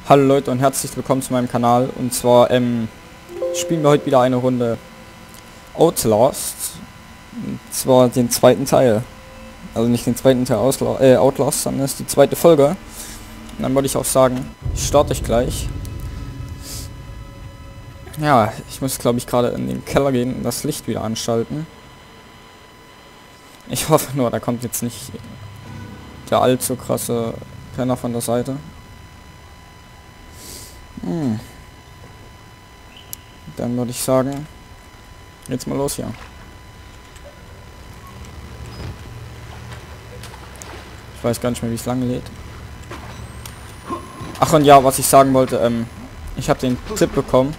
Hallo Leute und herzlich willkommen zu meinem Kanal. Und zwar spielen wir heute wieder eine Runde Outlast. Und zwar den zweiten Teil. Also nicht den zweiten Teil Outlast, sondern ist die zweite Folge. Und dann würde ich auch sagen, ich starte ich gleich. Ja, ich muss glaube ich gerade in den Keller gehen und das Licht wieder anschalten. Ich hoffe nur, da kommt jetzt nicht der allzu krasse Penner von der Seite. Dann würde ich sagen, jetzt mal los hier. Ich weiß gar nicht mehr, wie es lange lädt. Ach und ja, was ich sagen wollte, ich habe den Tipp bekommen.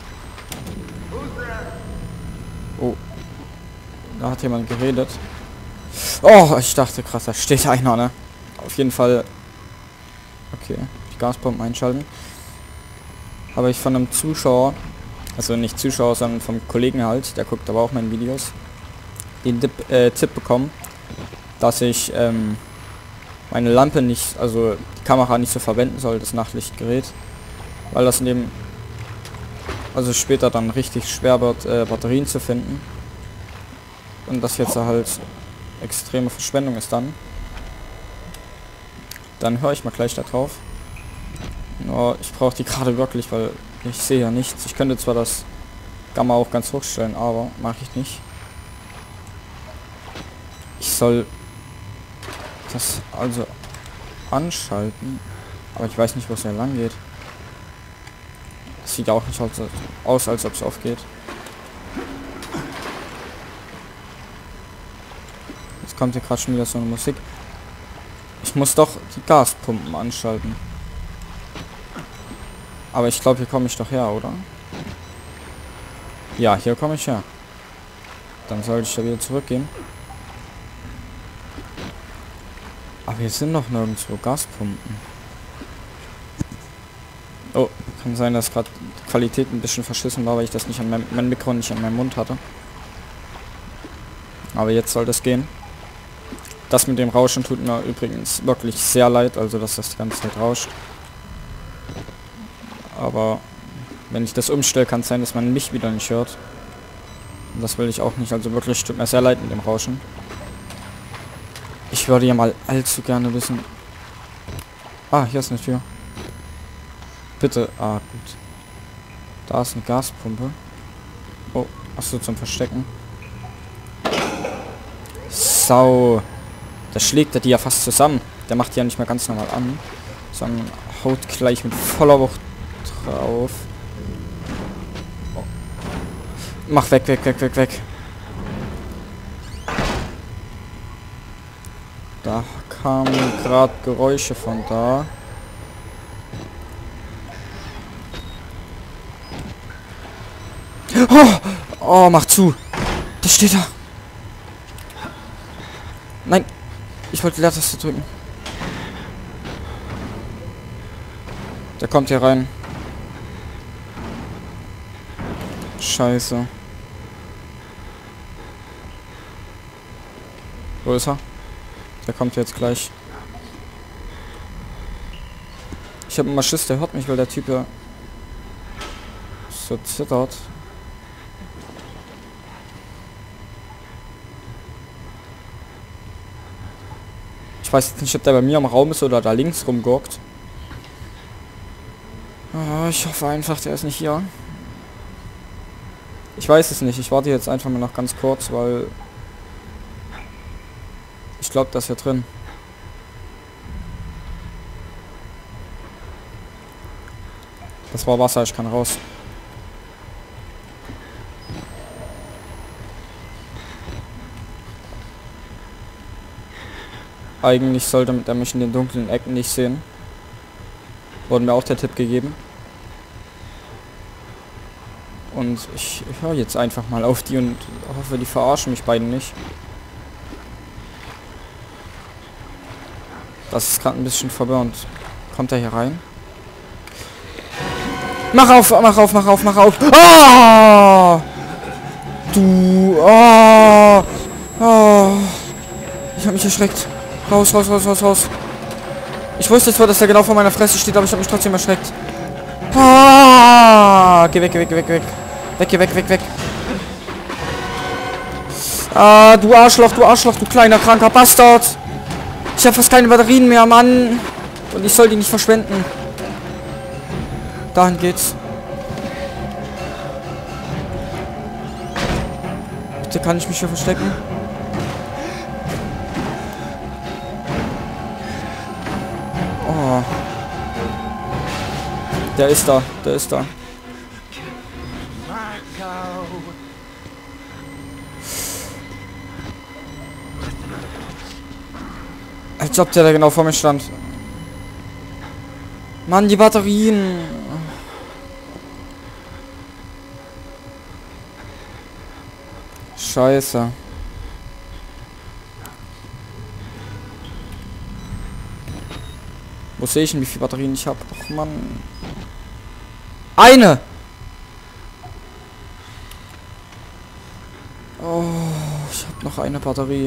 Oh, da hat jemand geredet. Oh, ich dachte krass, da steht einer, ne? Auf jeden Fall. Okay, die Gaspumpen einschalten. Habe ich von einem Zuschauer, also nicht Zuschauer, sondern vom Kollegen halt, der guckt aber auch meine Videos, den Tipp bekommen, dass ich meine Lampe nicht, also die Kamera nicht so verwenden soll, das Nachtlichtgerät, weil das in dem, also später dann richtig schwer wird, Batterien zu finden. Und das jetzt halt extreme Verschwendung ist dann. Dann höre ich mal gleich da drauf. Nur ich brauche die gerade wirklich, weil ich sehe ja nichts. Ich könnte zwar das Gamma auch ganz hoch stellen, aber mache ich nicht. Ich soll das also anschalten, aber ich weiß nicht, wo es hier lang geht. Das sieht auch nicht aus, als ob es aufgeht. Jetzt kommt hier gerade schon wieder so eine Musik. Ich muss doch die Gaspumpen anschalten. Aber ich glaube, hier komme ich doch her, oder? Ja, hier komme ich her. Dann sollte ich da wieder zurückgehen. Aber hier sind noch nirgendwo Gaspumpen. Oh, kann sein, dass gerade die Qualität ein bisschen verschissen war, weil ich das nicht an mein Mikro nicht an meinem Mund hatte. Aber jetzt soll das gehen. Das mit dem Rauschen tut mir übrigens wirklich sehr leid, also dass das die ganze Zeit rauscht. Aber wenn ich das umstelle, kann es sein, dass man mich wieder nicht hört. Und das will ich auch nicht, also wirklich tut mir sehr leid mit dem Rauschen. Ich würde ja mal allzu gerne wissen... Ah, hier ist eine Tür. Bitte, ah gut. Da ist eine Gaspumpe. Oh, achso, zum Verstecken. Sau. Da schlägt er die ja fast zusammen. Der macht die ja nicht mehr ganz normal an, sondern haut gleich mit voller Wucht drauf. Oh. Mach weg, weg, weg, weg, weg. Da kamen gerade Geräusche von da. Oh, oh, mach zu. Das steht da. Nein. Ich wollte die Leertaste drücken. Der kommt hier rein. Scheiße. Wo ist er? Der kommt jetzt gleich. Ich habe immer Schiss, der hört mich, weil der Typ ja so zittert. Ich weiß jetzt nicht, ob der bei mir im Raum ist oder da links rumgurkt. Oh, ich hoffe einfach, der ist nicht hier. Ich weiß es nicht. Ich warte jetzt einfach mal noch ganz kurz, weil ich glaube, das ist hier drin. Das war Wasser, ich kann raus. Eigentlich sollte er mich in den dunklen Ecken nicht sehen. Wurde mir auch der Tipp gegeben. Und ich höre jetzt einfach mal auf die und hoffe, die verarschen mich beiden nicht. Das ist gerade ein bisschen verwirrend. Kommt er hier rein? Mach auf, mach auf, mach auf, mach auf! Oh! Du! Oh! Oh! Ich habe mich erschreckt. Raus, raus, raus, raus, raus. Ich wusste zwar, dass er genau vor meiner Fresse steht, aber ich habe mich trotzdem erschreckt. Ah, geh weg, geh weg, geh weg, weg. Weg, geh weg, weg, weg. Ah, du Arschloch, du kleiner kranker Bastard. Ich habe fast keine Batterien mehr, Mann. Und ich soll die nicht verschwenden. Dahin geht's. Bitte kann ich mich hier verstecken? Oh. Der ist da, der ist da. Als ob der da genau vor mir stand. Mann, die Batterien. Scheiße. Wo sehe ich denn, wie viele Batterien ich habe? Ach Mann. Eine! Oh, ich habe noch eine Batterie.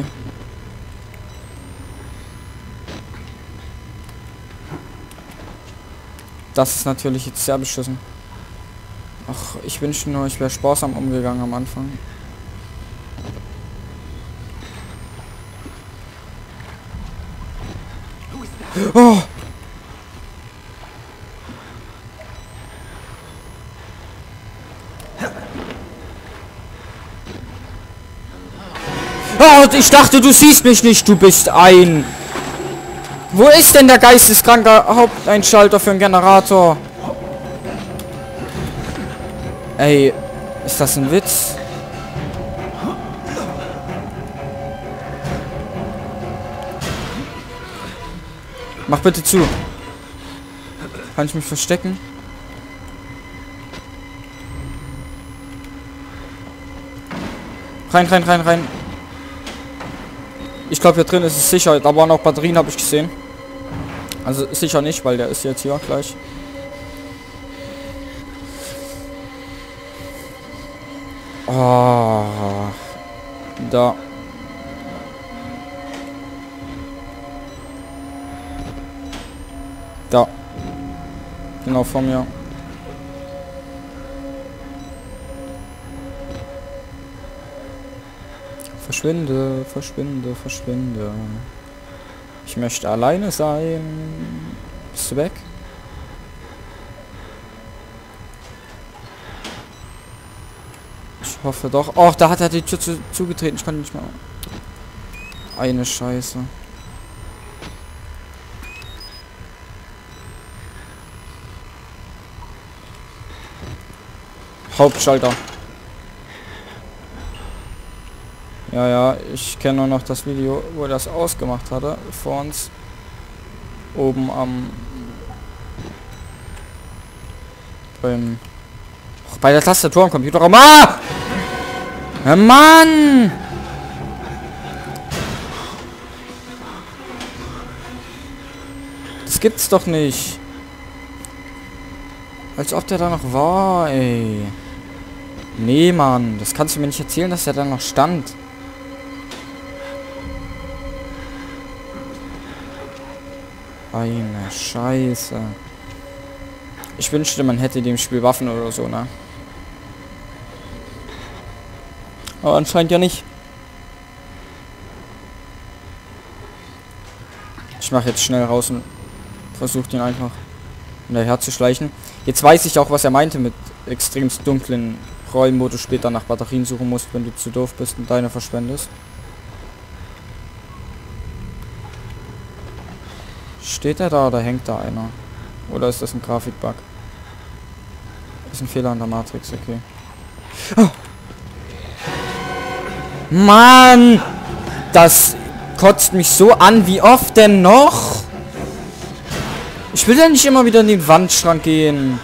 Das ist natürlich jetzt sehr beschissen. Ach, ich wünschte nur, ich wäre sparsam umgegangen am Anfang. Oh! Oh, ich dachte, du siehst mich nicht, du bist ein... Wo ist denn der geisteskranke Haupteinschalter für einen Generator? Ey, ist das ein Witz? Mach bitte zu. Kann ich mich verstecken? Rein, rein, rein, rein. Ich glaube, hier drin ist es sicher. Da waren auch Batterien, habe ich gesehen. Also sicher nicht, weil der ist jetzt hier gleich. Oh. Da. Da. Genau vor mir. Verschwinde, verschwinde, verschwinde. Ich möchte alleine sein. Bist du weg? Ich hoffe doch. Oh, da hat er die Tür zugetreten. Ich kann nicht mehr. Eine Scheiße. Hauptschalter. Ja, ja, ich kenne nur noch das Video, wo er das ausgemacht hatte. Vor uns. Oben am... bei der Tastatur am Computerraum. Ah! Ja, Mann! Das gibt's doch nicht. Als ob der da noch war, ey. Nee, Mann. Das kannst du mir nicht erzählen, dass der da noch stand. Eine Scheiße. Ich wünschte, man hätte dem Spiel Waffen oder so, ne? Aber anscheinend ja nicht. Ich mache jetzt schnell raus und versuche den einfach hinterher zu schleichen. Jetzt weiß ich auch, was er meinte mit extremst dunklen Räumen, wo du später nach Batterien suchen musst, wenn du zu doof bist und deine verschwendest. Steht er da oder hängt da einer? Oder ist das ein Grafikbug? Das ist ein Fehler an der Matrix, okay. Oh. Mann! Das kotzt mich so an. Wie oft denn noch? Ich will ja nicht immer wieder in den Wandschrank gehen.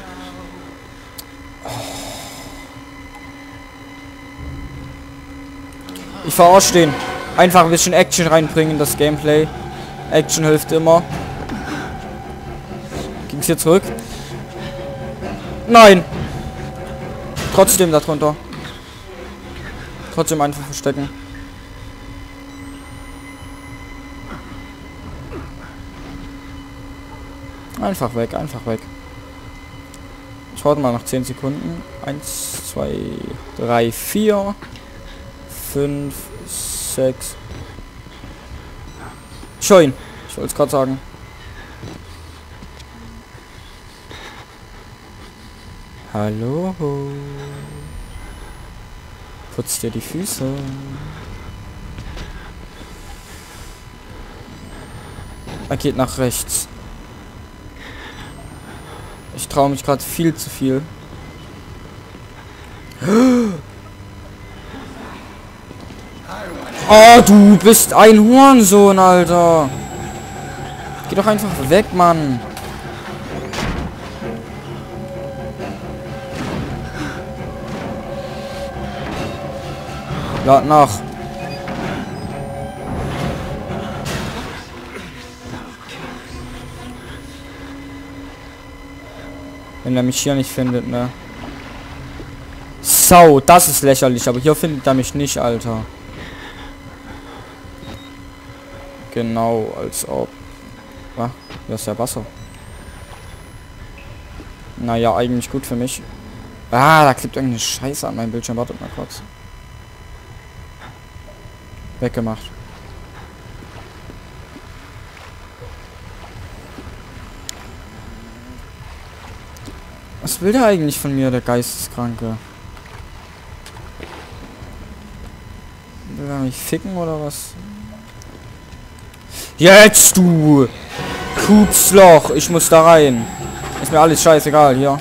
Ich verarsche den. Einfach ein bisschen Action reinbringen in das Gameplay. Action hilft immer. Ging's hier zurück? Nein! Trotzdem darunter. Trotzdem einfach verstecken. Einfach weg, einfach weg. Schaut mal nach 10 Sekunden. 1, 2, 3, 4, 5, 6. Schön. Ich wollte es gerade sagen. Hallo. Putzt dir die Füße. Er geht nach rechts. Ich traue mich gerade viel zu viel. Oh, du bist ein Hurensohn, Alter. Geh doch einfach weg, Mann. Lad nach. Wenn er mich hier nicht findet, ne? Sau, das ist lächerlich, aber hier findet er mich nicht, Alter. Genau, als ob. Ah, hier ist der Wasser. Naja, eigentlich gut für mich. Ah, da klebt irgendeine Scheiße an meinem Bildschirm. Wartet mal kurz. Weggemacht. Was will der eigentlich von mir, der Geisteskranke? Will er mich ficken oder was? Jetzt, du! Pupsloch, ich muss da rein. Ist mir alles scheißegal hier.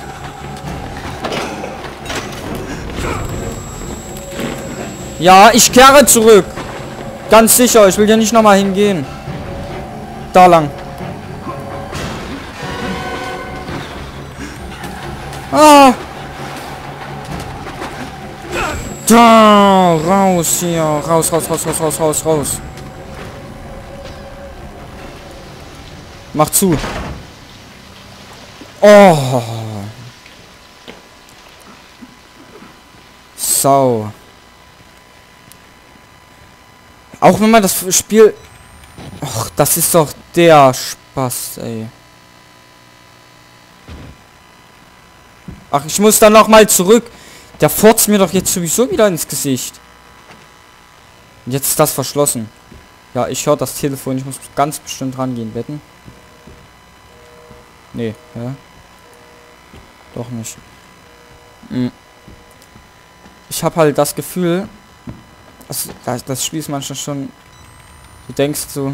Ja, ich kehre zurück. Ganz sicher, ich will hier nicht nochmal hingehen. Da lang. Ah! Da! Raus hier. Raus, raus, raus, raus, raus, raus, raus. Mach zu. Oh. Sau. Auch wenn man das Spiel... Ach, das ist doch der Spaß, ey. Ach, ich muss dann noch mal zurück. Der furzt mir doch jetzt sowieso wieder ins Gesicht. Jetzt ist das verschlossen. Ja, ich höre das Telefon. Ich muss ganz bestimmt rangehen. Wetten? Nee, ja. Doch nicht. Ich habe halt das Gefühl... Das Spiel ist manchmal schon... Du denkst so,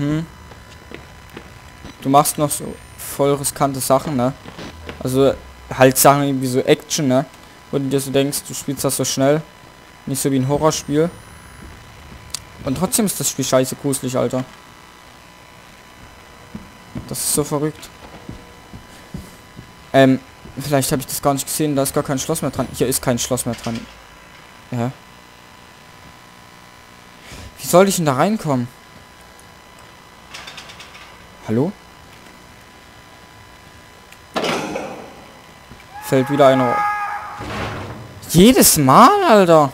du machst noch so voll riskante Sachen, ne? Also halt Sachen irgendwie so Action, ne? Wo du dir so denkst, du spielst das so schnell. Nicht so wie ein Horrorspiel. Und trotzdem ist das Spiel scheiße gruselig, Alter. Das ist so verrückt. Vielleicht habe ich das gar nicht gesehen. Da ist gar kein Schloss mehr dran. Hier ist kein Schloss mehr dran. Ja. Wie soll ich denn da reinkommen? Hallo? Fällt wieder einer. Jedes Mal, Alter.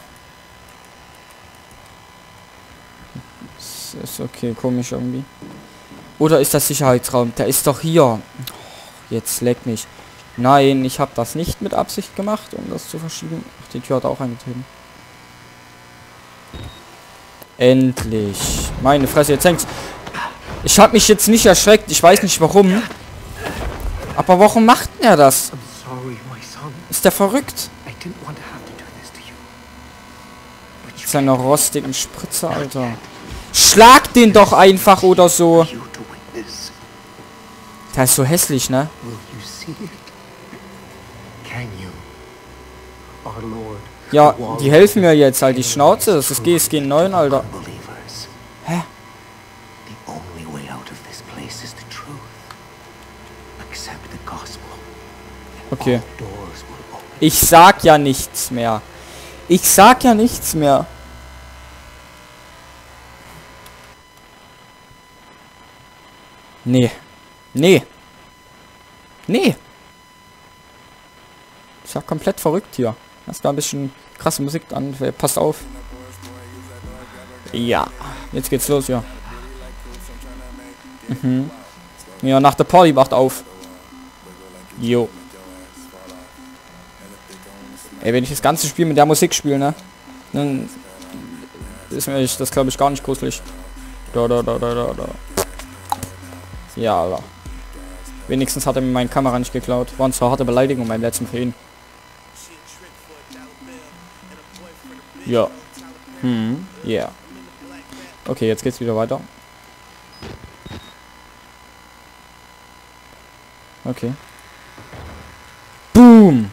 Das ist okay, komisch irgendwie. Oder ist das Sicherheitsraum? Der ist doch hier. Jetzt leck mich. Nein, ich habe das nicht mit Absicht gemacht, um das zu verschieben. Ach, die Tür hat auch eingetreten. Endlich. Meine Fresse, jetzt hängt's. Ich habe mich jetzt nicht erschreckt. Ich weiß nicht warum. Aber warum macht er das? Ist der verrückt? Mit seiner rostigen Spritze, Alter. Schlag den doch einfach oder so. Der ist so hässlich, ne? Ja, die helfen mir jetzt halt. Die Schnauze, das ist GSG 9, Alter. Hä? Okay. Ich sag ja nichts mehr. Ich sag ja nichts mehr. Nee. Nee. Nee. Ist ja komplett verrückt hier. Lass da ein bisschen krasse Musik an. Passt auf. Ja. Jetzt geht's los, ja. Ja, nach der Party macht auf. Jo. Ey, wenn ich das ganze Spiel mit der Musik spiele, ne? Dann ist mir das, glaube ich, gar nicht gruselig. Da. Ja, Alter. Wenigstens hat er mir meine Kamera nicht geklaut. Waren zwar harte Beleidigungen beim letzten für ihn. Ja. Yeah. Okay, jetzt geht's wieder weiter. Okay. Boom!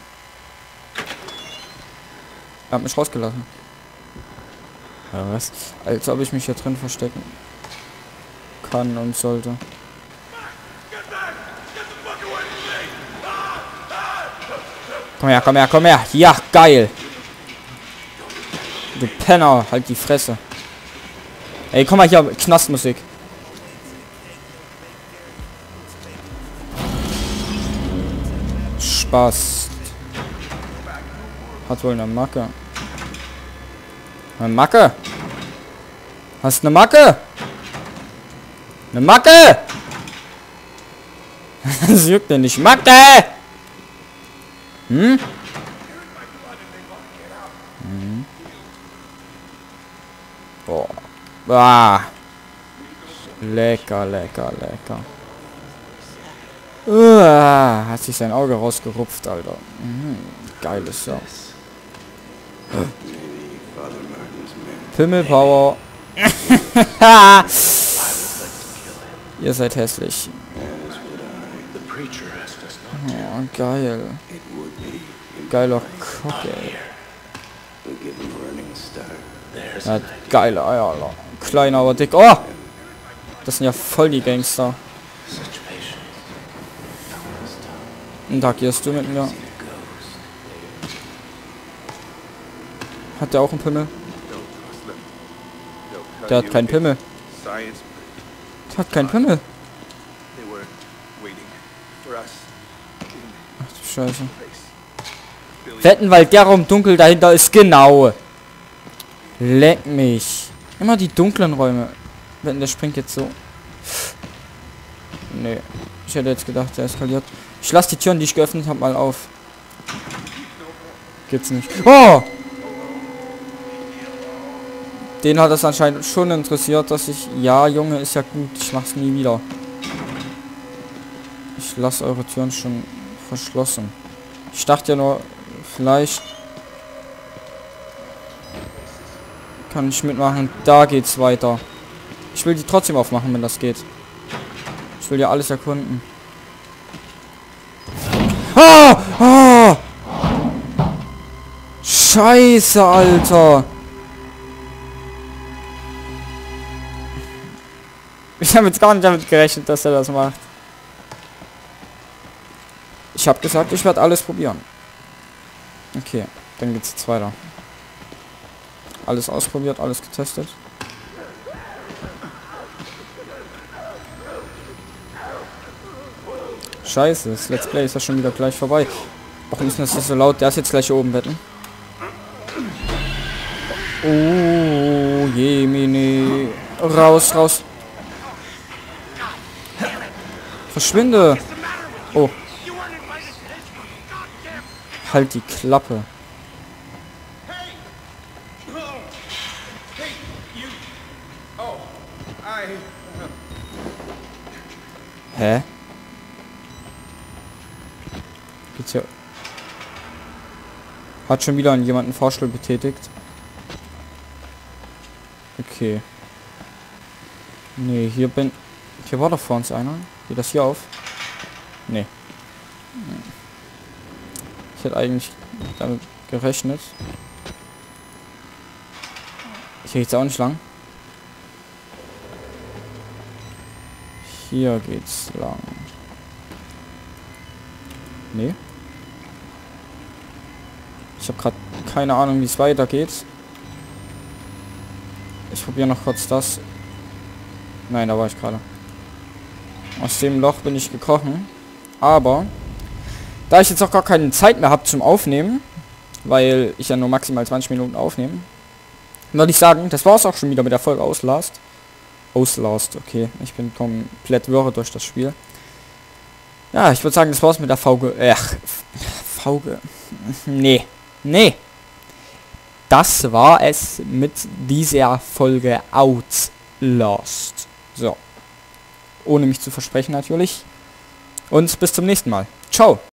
Er hat mich rausgelassen. Ja, was? Als ob ich mich hier drin verstecken kann und sollte. Komm her. Ja, geil. Du Penner, halt die Fresse. Ey, komm mal hier, Knastmusik. Spaß. Hat wohl eine Macke. Eine Macke? Hast eine Macke? Eine Macke? Das juckt denn nicht. Macke! Boah. Ah. Lecker. Hat sich sein Auge rausgerupft, Alter. Geiles, ja. Pimmelpower. Ihr seid hässlich. Oh, geil. Geiler Cock, ey. Ja, geile Eier, Alter. Kleiner, aber dick. Oh! Das sind ja voll die Gangster. Interagierst du mit mir? Hat der auch einen Pimmel? Der hat keinen Pimmel. Der hat keinen Pimmel. Ach du Scheiße. Wetten, weil der Raum dunkel dahinter ist, genau. Leck mich. Immer die dunklen Räume. Wetten, der springt jetzt so. Nee. Ich hätte jetzt gedacht, der eskaliert. Ich lasse die Türen, die ich geöffnet habe, mal auf. Gibt's nicht. Oh! Den hat es anscheinend schon interessiert, dass ich... Ja, Junge, ist ja gut. Ich mach's nie wieder. Ich lasse eure Türen schon verschlossen. Ich dachte ja nur, vielleicht... kann ich mitmachen. Da geht's weiter. Ich will die trotzdem aufmachen, wenn das geht. Ich will ja alles erkunden. Ah! Ah! Scheiße, Alter! Ich habe jetzt gar nicht damit gerechnet, dass er das macht. Ich habe gesagt, ich werde alles probieren. Okay, dann geht's jetzt weiter. Alles ausprobiert, alles getestet. Scheiße, das Let's Play ist ja schon wieder gleich vorbei. Warum ist das so laut? Der ist jetzt gleich hier oben, wetten. Oh, Jemini. Raus. Verschwinde. Oh. Halt die Klappe. Hä? Geht's ja... Hat schon wieder jemanden Fahrstuhl betätigt. Okay. Nee, hier war doch vor uns einer. Geht das hier auf? Nee. Ich hätte eigentlich damit gerechnet. Hier geht's auch nicht lang. Hier geht's lang. Nee. Ich habe gerade keine Ahnung, wie es weitergeht. Ich probiere noch kurz das. Nein, da war ich gerade. Aus dem Loch bin ich gekrochen. Aber da ich jetzt auch gar keine Zeit mehr habe zum Aufnehmen, weil ich ja nur maximal 20 Minuten aufnehme, würde ich sagen, das war es auch schon wieder mit der Folge Outlast. Okay. Ich bin komplett wirre durch das Spiel. Ja, ich würde sagen, das war's mit der Fauge. Nee. Nee. Das war es mit dieser Folge Outlast. So. Ohne mich zu versprechen natürlich. Und bis zum nächsten Mal. Ciao.